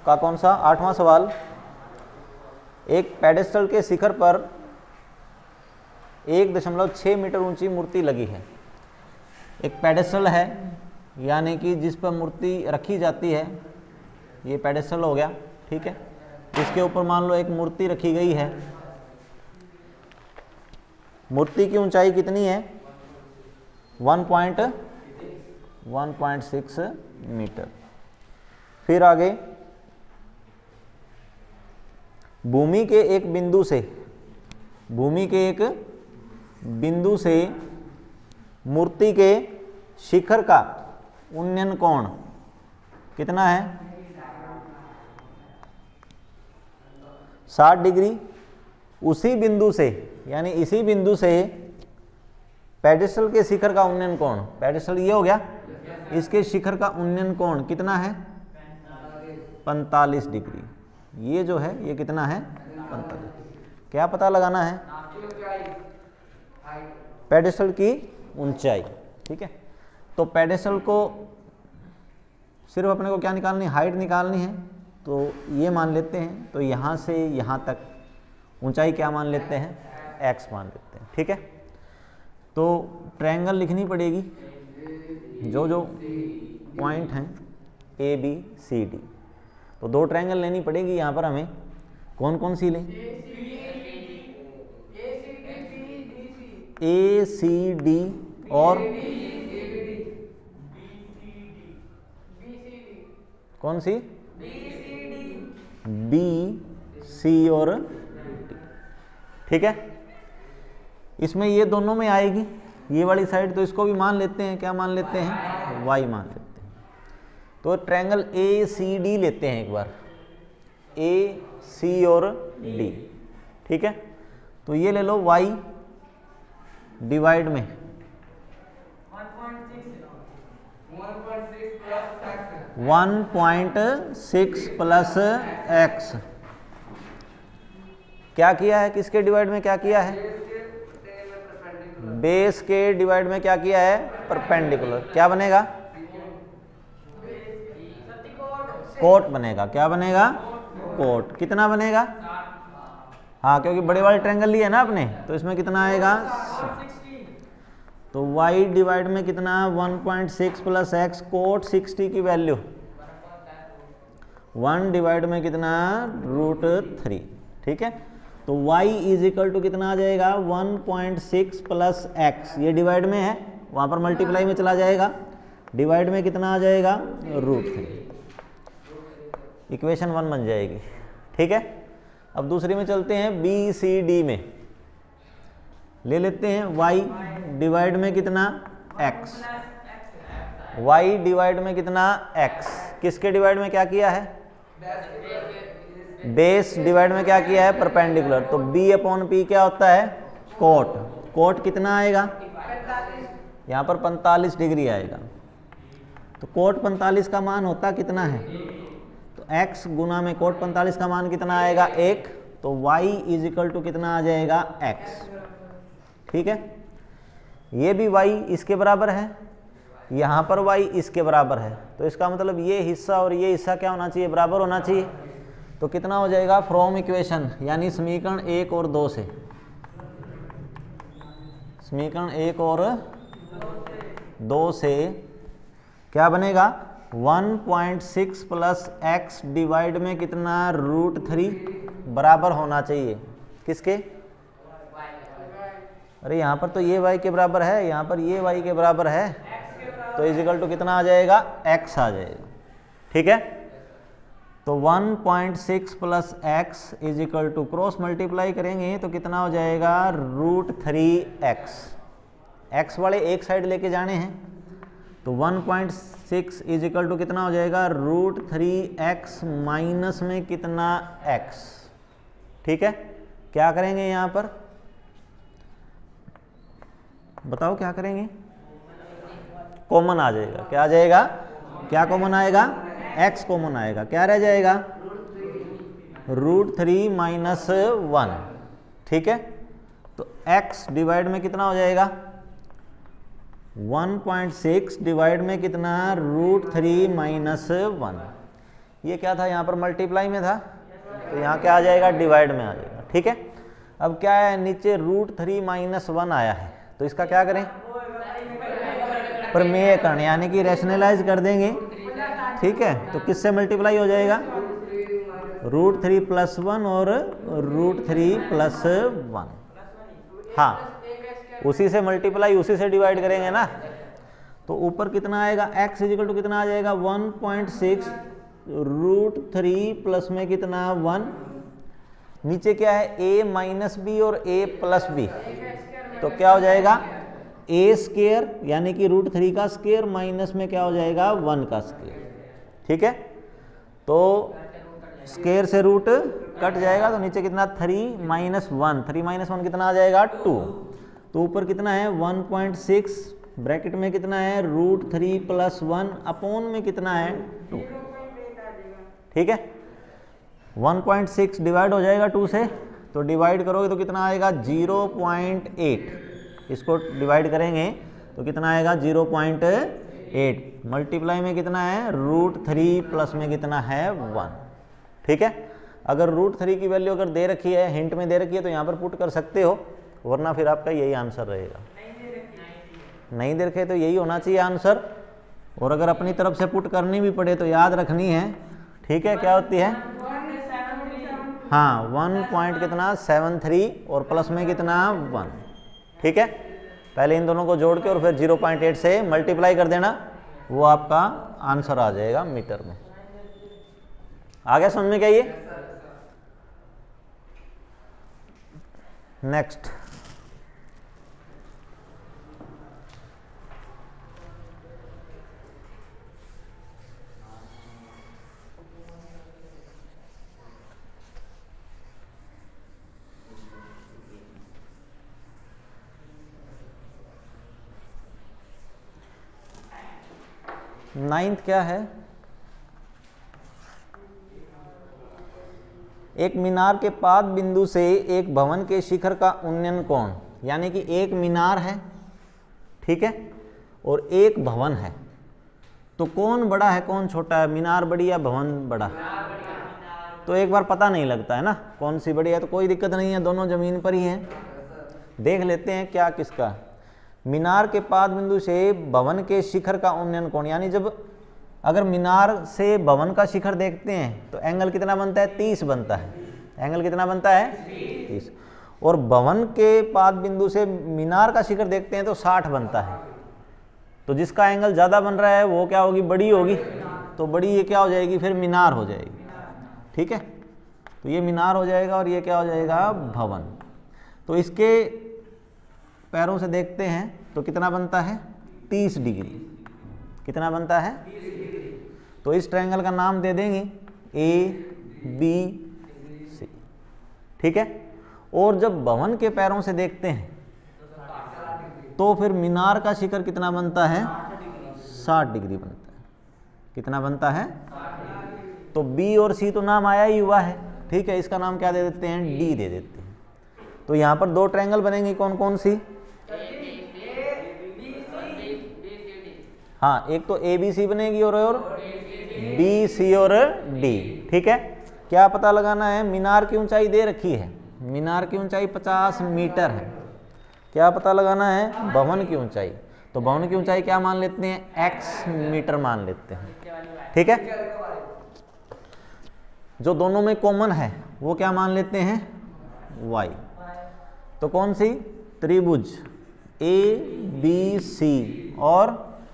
का कौन सा 8वां सवाल, एक पेडेस्टल के शिखर पर 1.6 मीटर ऊंची मूर्ति लगी है। एक पेडेस्टल है यानी कि जिस पर मूर्ति रखी जाती है, ये पेडेस्टल हो गया, ठीक है। इसके ऊपर मान लो एक मूर्ति रखी गई है। मूर्ति की ऊंचाई कितनी है? 1.6 मीटर। फिर आगे, भूमि के एक बिंदु से मूर्ति के शिखर का उन्नयन कोण कितना है? 60 डिग्री। उसी बिंदु से यानी इसी बिंदु से पेडेस्टल के शिखर का उन्नयन कोण, पेडेस्टल ये हो गया, इसके शिखर का उन्नयन कोण कितना है? 45 डिग्री। ये जो है ये कितना है? 45। क्या पता लगाना है? पेडेस्टल की ऊंचाई, ठीक है। तो पेडेस्टल को सिर्फ अपने को क्या निकालनी है? हाइट निकालनी है। तो ये मान लेते हैं, तो यहाँ से यहाँ तक ऊंचाई क्या मान लेते हैं? x मान लेते हैं, ठीक है। तो ट्रायंगल लिखनी पड़ेगी, जो जो पॉइंट हैं ए बी सी डी, तो 2 ट्रायंगल लेनी पड़ेगी यहाँ पर हमें। कौन कौन सी लें? ए सी डी और कौन सी? बी सी और डी, ठीक है। इसमें ये दोनों में आएगी ये वाली साइड, तो इसको भी मान लेते हैं। क्या मान लेते हैं? y मान लेते हैं। तो ट्रायंगल ए सी डी लेते हैं एक बार, ए सी और डी, ठीक है। तो ये ले लो y डिवाइड में 1.6 प्लस x। क्या किया है? किसके डिवाइड में क्या किया है? बेस के डिवाइड में क्या किया है? परपेंडिकुलर। क्या बनेगा? कोट बनेगा। क्या बनेगा? कोट। कितना बनेगा? हाँ, क्योंकि बड़े वाले ट्रायंगल लिए ना आपने, तो इसमें कितना आएगा? तो y डिवाइड में कितना? 1.6 प्लस x, कोट 60 की वैल्यू 1 डिवाइड में कितना? √3, ठीक है। तो y इज इक्वल टू कितना आ जाएगा? 1.6 प्लस x, ये डिवाइड में है, वहाँ पर मल्टीप्लाई में चला जाएगा, डिवाइड में कितना आ जाएगा? √3। इक्वेशन 1 बन जाएगी, ठीक है। अब दूसरी में चलते हैं, बी सी डी में ले लेते हैं y डिवाइड में कितना? x, y डिवाइड में कितना? x। किसके डिवाइड में क्या किया है? बेस डिवाइड में क्या किया है? परपेंडिकुलर। तो b अपॉन p क्या होता है? कोट। कोट कितना आएगा? यहाँ पर 45 डिग्री आएगा। तो कोट 45 का मान होता कितना है? तो x गुना में कोट 45 का मान कितना आएगा? 1। तो y इज इक्वल टू कितना आ जाएगा? x, ठीक है। ये भी y इसके बराबर है, यहाँ पर y इसके बराबर है, तो इसका मतलब ये हिस्सा और ये हिस्सा क्या होना चाहिए? बराबर होना चाहिए। तो कितना हो जाएगा? फ्रॉम इक्वेशन यानी समीकरण 1 और 2 से, समीकरण 1 और 2 से क्या बनेगा? 1.6 प्लस x डिवाइड में कितना? √3 बराबर होना चाहिए किसके? अरे यहाँ पर तो ये y के बराबर है, यहाँ पर ये y के बराबर है, तो इज इक्वल टू कितना आ जाएगा? x आ जाएगा, ठीक है। तो 1.6 plus x is equal to, cross multiply करेंगे तो कितना हो जाएगा? √3x। x वाले एक साइड लेके जाने हैं, तो 1.6 इज इक्वल टू कितना हो जाएगा? √3x माइनस में कितना? x, ठीक है। क्या करेंगे यहाँ पर? बताओ क्या करेंगे? कॉमन आ जाएगा। क्या आ जाएगा? क्या कॉमन आएगा? x कॉमन आएगा। क्या रह जाएगा? √3 माइनस 1, ठीक है। तो x डिवाइड में कितना हो जाएगा? 1.6 डिवाइड में कितना? √3 माइनस 1। ये क्या था, यहाँ पर मल्टीप्लाई में था, तो यहाँ क्या आ जाएगा, डिवाइड में आ जाएगा। ठीक है, अब क्या है, नीचे √3 - 1 आया है, तो इसका क्या करें, प्रमेयकरण यानी कि रैशनलाइज कर देंगे। ठीक है, तो किससे मल्टीप्लाई हो जाएगा, √3 + 1 और √3 + 1। हाँ, उसी से मल्टीप्लाई उसी से डिवाइड करेंगे ना, तो ऊपर कितना आएगा, x = कितना आ जाएगा 1.6 √3 प्लस में कितना 1, नीचे क्या है a - b और a + b, तो क्या हो जाएगा a² यानी कि √3 का स्क्वायर माइनस में क्या हो जाएगा 1 का स्क्वायर। ठीक है, तो स्क्वायर से रूट कट जाएगा, तो नीचे कितना 3 - 1, 3 - 1 कितना आ जाएगा 2, तो ऊपर कितना है 1.6 ब्रैकेट में कितना है √3 + 1 अपॉन में कितना है 2। ठीक है, 1.6 डिवाइड हो जाएगा 2 से, तो डिवाइड करोगे तो कितना आएगा 0.8, इसको डिवाइड करेंगे तो कितना आएगा 0.8, मल्टीप्लाई में कितना है √3 प्लस में कितना है 1। ठीक है, अगर √3 की वैल्यू अगर दे रखी है, हिंट में दे रखी है, तो यहाँ पर पुट कर सकते हो, वरना फिर आपका यही आंसर रहेगा। नहीं दे रखे तो यही होना चाहिए आंसर, और अगर अपनी तरफ से पुट करनी भी पड़े तो याद रखनी है। ठीक है, क्या होती है, हाँ 1.73 और प्लस में कितना 1। ठीक है, पहले इन दोनों को जोड़ के और फिर 0.8 से मल्टीप्लाई कर देना, वो आपका आंसर आ जाएगा मीटर में। आ गया समझ में क्या ये? नेक्स्ट, नाइन्थ क्या है, एक मीनार के पाद बिंदु से एक भवन के शिखर का उन्नयन कोण, यानी कि एक मीनार है, ठीक है, और एक भवन है, तो कौन बड़ा है कौन छोटा है, मीनार बड़ी या भवन बड़ा? तो एक बार पता नहीं लगता है ना कौन सी बड़ी है, तो कोई दिक्कत नहीं है, दोनों जमीन पर ही हैं। देख लेते हैं क्या किसका, मीनार के पाद बिंदु से भवन के शिखर का उन्नयन कोण, यानी जब अगर मीनार से भवन का शिखर देखते हैं तो एंगल कितना बनता है 30 बनता है, एंगल कितना बनता है 30, और भवन के पाद बिंदु से मीनार का शिखर देखते हैं तो 60 बनता है, तो जिसका एंगल ज़्यादा बन रहा है वो क्या होगी, बड़ी होगी, तो बड़ी ये क्या हो जाएगी फिर मीनार हो जाएगी। ठीक है, तो ये मीनार हो जाएगा और ये क्या हो जाएगा भवन। तो इसके पैरों से देखते हैं तो कितना बनता है 30 डिग्री, कितना बनता है, तो इस ट्रायंगल का नाम दे देंगे ABC। ठीक है, और जब भवन के पैरों से देखते हैं तो फिर मीनार का शिखर कितना बनता है 60 डिग्री बनता है, कितना बनता है, तो B और C तो नाम आया ही हुआ है। ठीक है, इसका नाम क्या दे देते हैं D दे देते हैं। तो यहाँ पर दो ट्रायंगल बनेंगे, कौन कौन सी, हाँ एक तो ABC बनेगी और BC और D। ठीक है, क्या पता लगाना है, मीनार की ऊंचाई दे रखी है, मीनार की ऊंचाई 50 मीटर है, क्या पता लगाना है भवन की ऊंचाई, तो भवन की ऊंचाई क्या मान लेते हैं x मीटर मान लेते हैं। ठीक है, जो दोनों में कॉमन है वो क्या मान लेते हैं y, तो कौन सी, त्रिभुज ABC और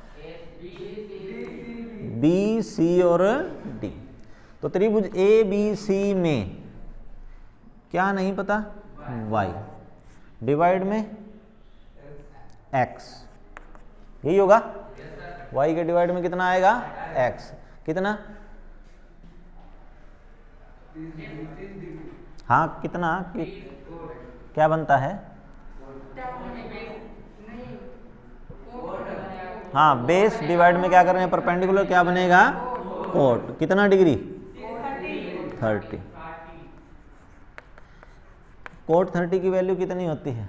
BC और D, तो त्रिभुज ABC में क्या नहीं पता y डिवाइड में x, यही होगा, y के डिवाइड में कितना आएगा x, कितना, हाँ कितना क्या बनता है, हाँ बेस डिवाइड में क्या कर रहे हैं परपेंडिकुलर, क्या बनेगा कोट, कितना डिग्री 30, कोट 30 की वैल्यू कितनी होती है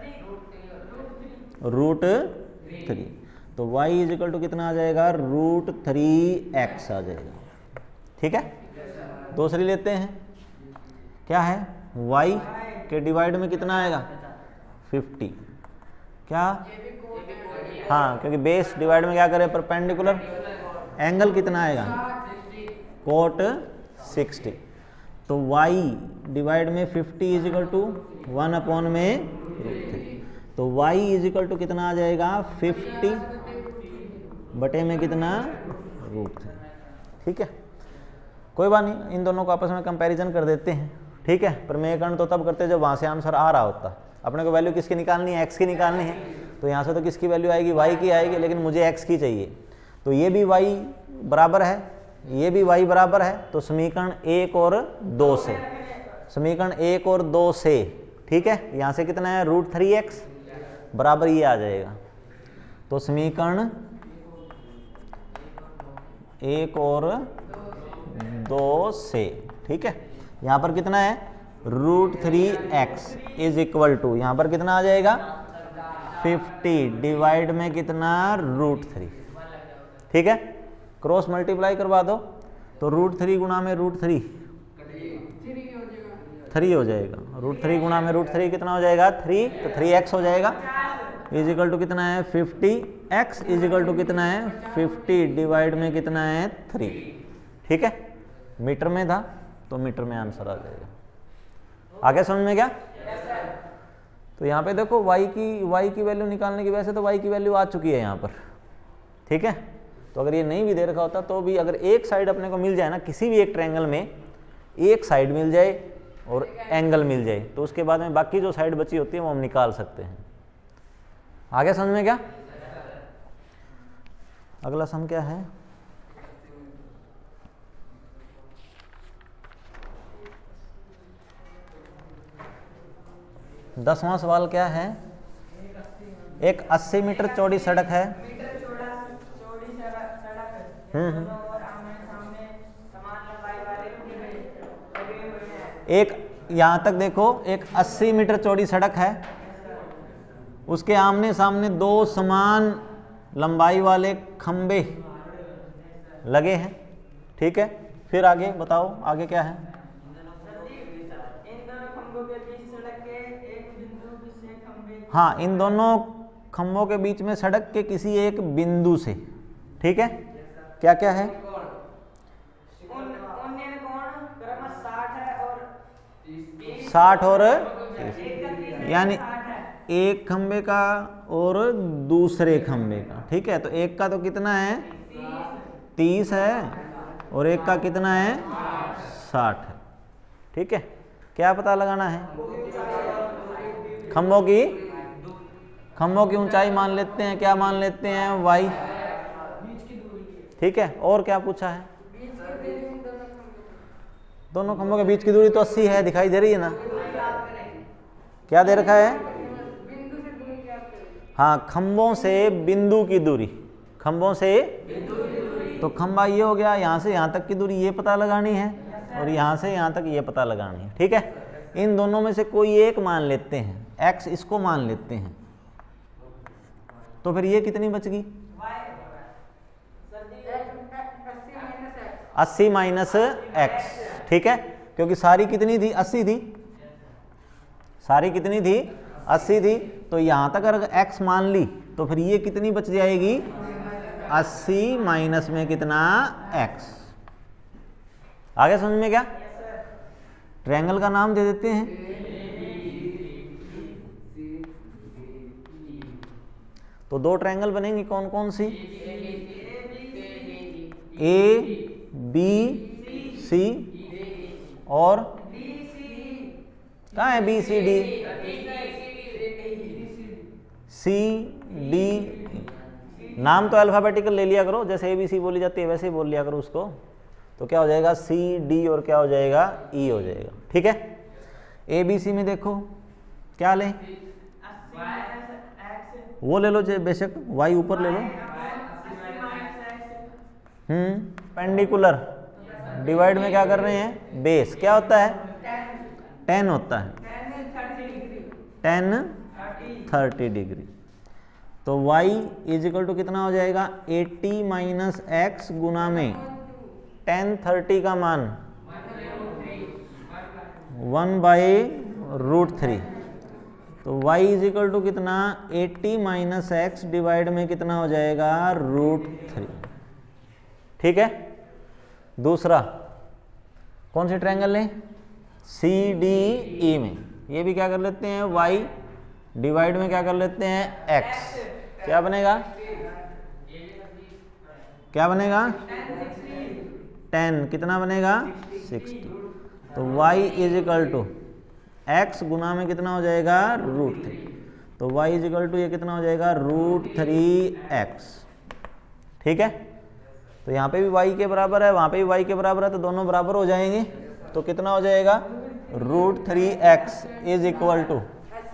√3, तो y = कितना आ जाएगा √3x आ जाएगा। ठीक है। दूसरी लेते हैं, क्या है, y के डिवाइड में कितना आएगा 50, क्या, हाँ क्योंकि बेस डिवाइड में क्या करें परपेंडिकुलर, एंगल कितना आएगा कोट 60, तो y डिवाइड में 50 इज इक्वल टू 1 अपॉन में √3, तो y इज इक्वल टू कितना आ जाएगा 50 बटे में कितना √3, ठीक है। कोई बात नहीं, इन दोनों को आपस में कंपैरिजन कर देते हैं, ठीक है। प्रमेयकरण तो तब करते जब वहाँ से आंसर आ रहा होता, अपने को वैल्यू किसकी निकालनी है, x की निकालनी है, तो यहाँ से तो किसकी वैल्यू आएगी y की आएगी, लेकिन मुझे x की चाहिए, तो ये भी y बराबर है, ये भी y बराबर है, तो समीकरण 1 और 2 से, समीकरण 1 और 2 से, ठीक है, यहाँ से कितना है √3x बराबर ये आ जाएगा, तो समीकरण 1 और 2 से, ठीक है, यहाँ पर कितना है √3x इज इक्वल टू, यहाँ पर कितना आ जाएगा 50 डिवाइड में कितना √3, ठीक है, क्रॉस मल्टीप्लाई करवा दो, तो √3 गुणा में √3 3 हो जाएगा, √3 गुणा में √3 कितना हो जाएगा 3, तो 3x हो जाएगा, इज इक्वल टू कितना है 50x इज इक्वल टू कितना है 50 डिवाइड में कितना है 3, ठीक है, मीटर में था तो मीटर में आंसर आ जाएगा। आगे समझ में क्या, तो यहाँ पे देखो y की वैल्यू निकालने की, वैसे तो y की वैल्यू आ चुकी है यहाँ पर, ठीक है, तो अगर ये नहीं भी दे रखा होता तो भी अगर एक साइड अपने को मिल जाए ना, किसी भी एक ट्रायंगल में एक साइड मिल जाए और एंगल मिल जाए, तो उसके बाद में बाकी जो साइड बची होती है वो हम निकाल सकते हैं। आगे समझ में क्या, अगला सम क्या है, दसवां सवाल क्या है, एक 80 मीटर चौड़ी सड़क है, एक यहाँ तक देखो, एक 80 मीटर चौड़ी सड़क है, उसके आमने सामने 2 समान लंबाई वाले खंबे लगे हैं, ठीक है, फिर आगे बताओ आगे क्या है, हाँ इन दोनों खंभों के बीच में सड़क के किसी एक बिंदु से, ठीक है, क्या क्या है, 60 और 30, यानी एक खंबे का और दूसरे खंबे का, ठीक है, तो एक का तो कितना है 30 है और एक का कितना है 60 है, ठीक है, क्या पता लगाना है, खंभों की ऊंचाई मान लेते हैं, क्या मान लेते हैं y, ठीक है, और क्या पूछा है, दोनों खंभों के बीच की दूरी तो 80 है, दिखाई दे रही है ना, क्या दे रखा है, हाँ खंभों से बिंदु की दूरी, खंभों से, तो खंभा ये हो गया, यहाँ से यहाँ तक की दूरी ये पता लगानी है और यहाँ से यहाँ तक ये पता लगानी है, ठीक है, इन दोनों में से कोई एक मान लेते हैं, x इसको मान लेते हैं, तो फिर ये कितनी बच गई 80 माइनस x, ठीक है, क्योंकि सारी कितनी थी 80 थी, सारी कितनी थी 80 थी, तो यहां तक अगर x मान ली तो फिर ये कितनी बच जाएगी 80 माइनस में कितना x। आगे समझ में क्या, ट्रायंगल का नाम दे देते हैं, तो 2 ट्रायंगल बनेंगी, कौन कौन सी, ABC और कहाँ है BCD, CD, नाम तो अल्फाबेटिकल ले लिया करो, जैसे ABC बोली जाती है वैसे ही बोल लिया करो उसको, तो क्या हो जाएगा CD और क्या हो जाएगा E हो जाएगा, ठीक है। ABC में देखो क्या लें, वो ले लो बेशक, y ऊपर ले लो, पेंडिकुलर डिवाइड में क्या कर रहे हैं बेस, क्या होता है 10 होता है, 10 30 डिग्री, तो y इज इक्वल टू कितना हो जाएगा 80 माइनस x गुना में tan 30 का मान 1/√3, तो y इज इक्वल टू कितना 80 माइनस एक्स डिवाइड में कितना हो जाएगा √3। ठीक है। दूसरा कौन सी ट्रायंगल लें, CDE में, ये भी क्या कर लेते हैं y डिवाइड में क्या कर लेते हैं x, क्या बनेगा, क्या बनेगा 10 कितना बनेगा 60, तो y is equal to x गुना में कितना हो जाएगा √3, तो y इज इक्वल टू ये कितना हो जाएगा √3x। ठीक है। तो यहाँ पे भी y के बराबर है, वहाँ पे भी y के बराबर है, तो दोनों बराबर हो जाएंगे, तो कितना हो जाएगा √3x is equal to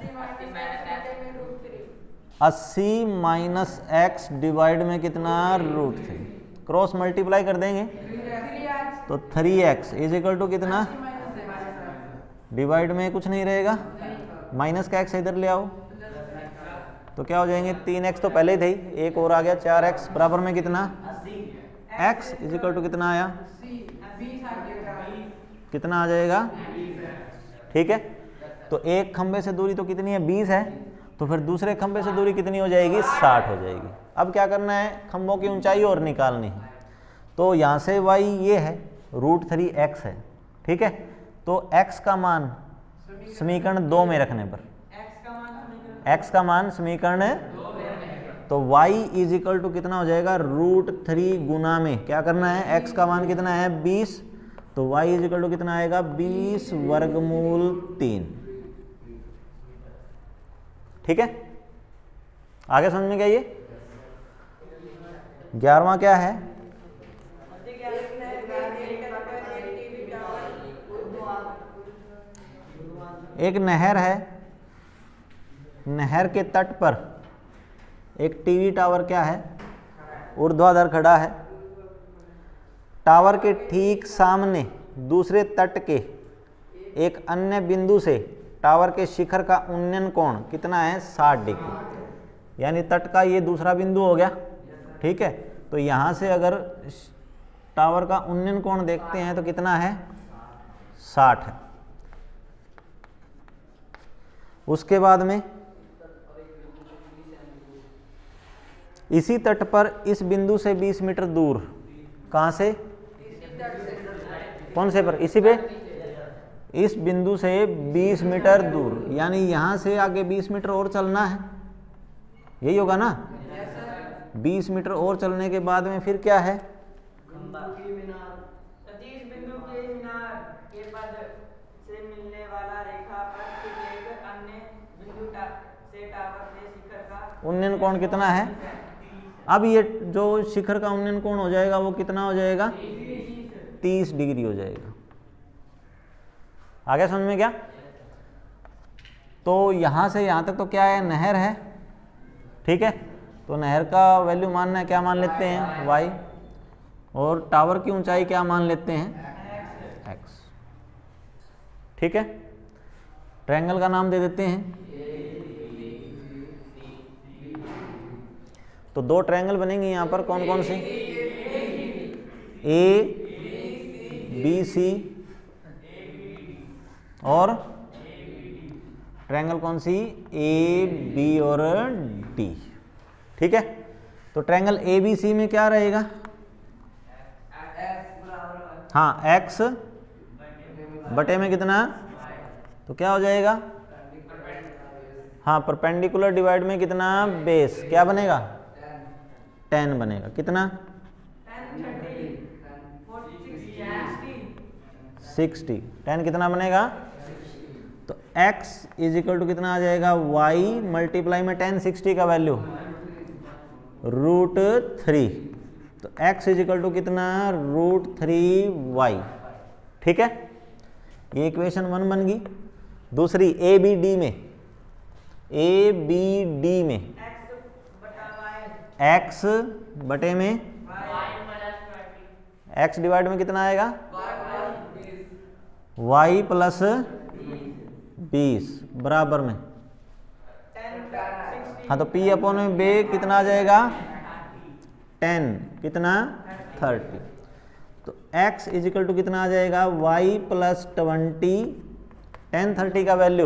80 minus x divide में कितना √3, क्रॉस मल्टीप्लाई कर देंगे तो 3x इज इक्वल टू कितना, डिवाइड में कुछ नहीं रहेगा, माइनस का x इधर ले आओ तो क्या हो जाएंगे 3x तो पहले ही थे, एक और आ गया 4x बराबर में कितना, x इज इक्वल टू कितना आया, कितना आ जाएगा। ठीक है। तो एक खंबे से दूरी तो कितनी है 20 है, तो फिर दूसरे खंबे से दूरी कितनी हो जाएगी 60 हो जाएगी। अब क्या करना है, खंभों की ऊंचाई और निकालनी है, तो यहाँ से y ये है √3x है। ठीक है। तो x का मान समीकरण 2 में रखने पर, x का मान समीकरण, तो y इज इक्वल टू कितना हो जाएगा √3 गुना में क्या करना है, x का मान कितना है 20, तो y इज इक्वल टू कितना आएगा 20 वर्गमूल 3। ठीक है। आगे समझ में क्या, ये 11वां क्या है, एक नहर है, नहर के तट पर एक टीवी टावर क्या है ऊर्ध्वाधर खड़ा है, टावर के ठीक सामने दूसरे तट के एक अन्य बिंदु से टावर के शिखर का उन्नयन कोण कितना है 60 डिग्री, यानी तट का ये दूसरा बिंदु हो गया। ठीक है। तो यहाँ से अगर टावर का उन्नयन कोण देखते हैं तो कितना है 60 है। उसके बाद में इसी तट पर इस बिंदु से 20 मीटर दूर, कहाँ से, कौन से पर, इसी पे, इस बिंदु से 20 मीटर दूर, यानी यहां से आगे 20 मीटर और चलना है, यही होगा ना। 20 मीटर और चलने के बाद में फिर क्या है, बिंदु के मीनार के पद से मिलने वाला रेखा पर स्थित एक अन्य बिंदु से टावर के शिखर का उन्नयन कोण कितना है। अब ये जो शिखर का उन्नयन कोण हो जाएगा वो कितना हो जाएगा 30 डिग्री हो जाएगा। आगे समझ में क्या, तो यहां से यहां तक तो क्या है, नहर है। ठीक है। तो नहर का वैल्यू मानना है, क्या मान लेते हैं y, और टावर की ऊंचाई क्या मान लेते हैं x। ठीक है। ट्रायंगल का नाम दे देते हैं, तो दो ट्रायंगल बनेंगे यहां पर, कौन कौन से, ABC और ट्रायंगल कौन सी, AB और D। ठीक है। तो ट्रायंगल ABC में क्या रहेगा, हाँ x बटे में कितना, तो क्या हो जाएगा, हाँ परपेंडिकुलर डिवाइड में कितना बेस, क्या बनेगा 10 बनेगा, कितना 60, 10 कितना बनेगा, तो x इज इक्वल टू कितना आ जाएगा y मल्टीप्लाई में 10 60 का वैल्यू √3, तो x इज इक्वल टू कितना √3y। ठीक है। ये इक्वेशन 1 बन गई। दूसरी ABD में, ABD में x बटे में x डिवाइड में कितना आएगा y प्लस 20 बराबर में, हाँ तो P अपॉन में बे कितना आ जाएगा 10 कितना 30, तो x इजिकल टू कितना आ जाएगा, y प्लस 20, tan 30 का वैल्यू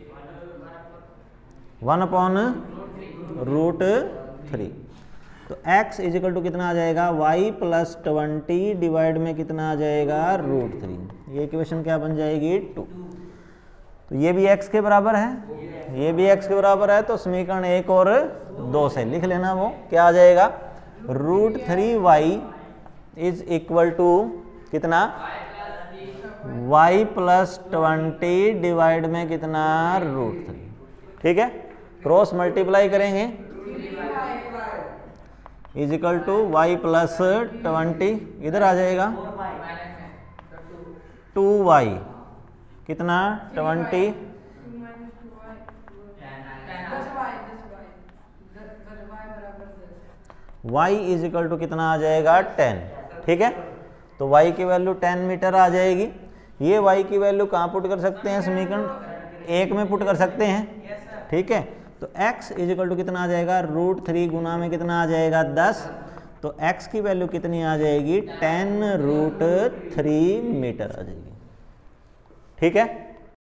1/√3। तो x इजिकल टू कितना आ जाएगा, y प्लस 20 डिवाइड में कितना आ जाएगा, √3। ये इक्वेशन क्या बन जाएगी, 2। तो ये भी x के बराबर है, ये भी x के बराबर है। तो समीकरण 1 और 2 से लिख लेना, वो क्या आ जाएगा, √3y इज इक्वल टू कितना, y प्लस 20 डिवाइड में कितना, √3। ठीक है, क्रॉस मल्टीप्लाई करेंगे, is equal to y plus 20, इधर आ जाएगा 2y कितना, 20, y इज इक्वल टू कितना आ जाएगा, 10। ठीक है, तो y की वैल्यू 10 मीटर आ जाएगी। ये y की वैल्यू कहाँ पुट कर सकते हैं, समीकरण 1 में पुट कर सकते हैं। ठीक है, तो x इज इक्वल टू कितना आ जाएगा, √3 गुना में कितना आ जाएगा, 10। तो x की वैल्यू कितनी आ जाएगी, 10√3 मीटर आ जाएगी। ठीक है।